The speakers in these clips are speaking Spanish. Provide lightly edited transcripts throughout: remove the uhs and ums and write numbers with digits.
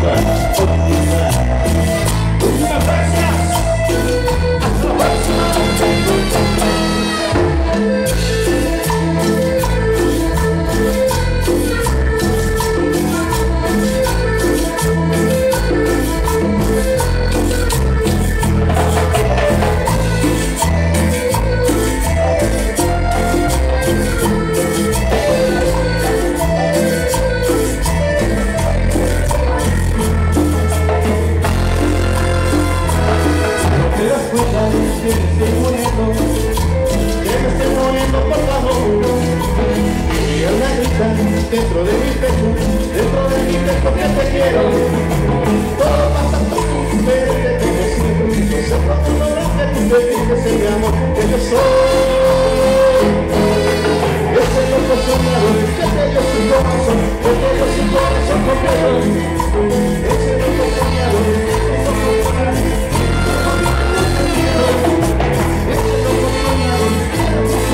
Muchas gracias. Hasta la próxima. Dentro de mi pecho que te quiero. Todo pasa por tu pero te tengo siempre. No sé cuánto logras que tú te dices el amor que yo soy. Ese loco soñador que te dio su corazón, que te dio su corazón completo. Ese loco soñador que te dio su corazón. Ese loco soñador que te dio su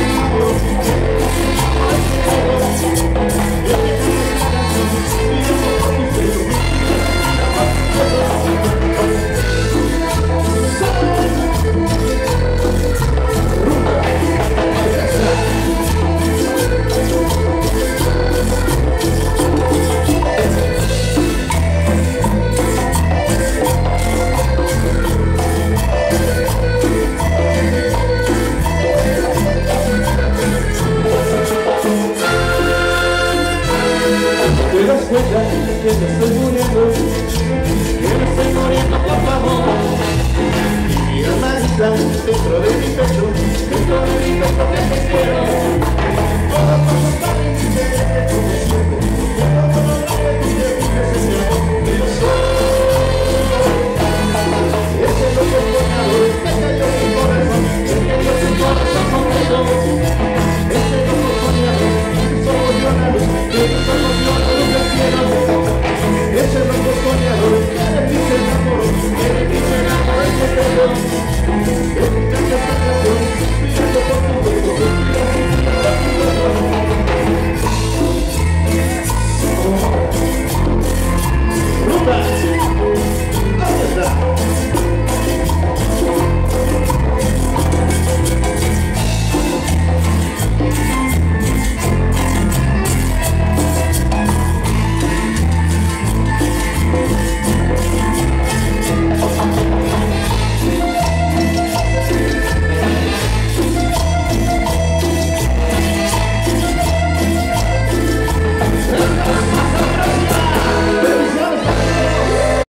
¿te das cuenta que me estoy muriendo? Que me estoy muriendo, por favor. Mi alma está dentro de mi pecho, dentro de mi pecho que te quiero. Todo pasa por mi pecho.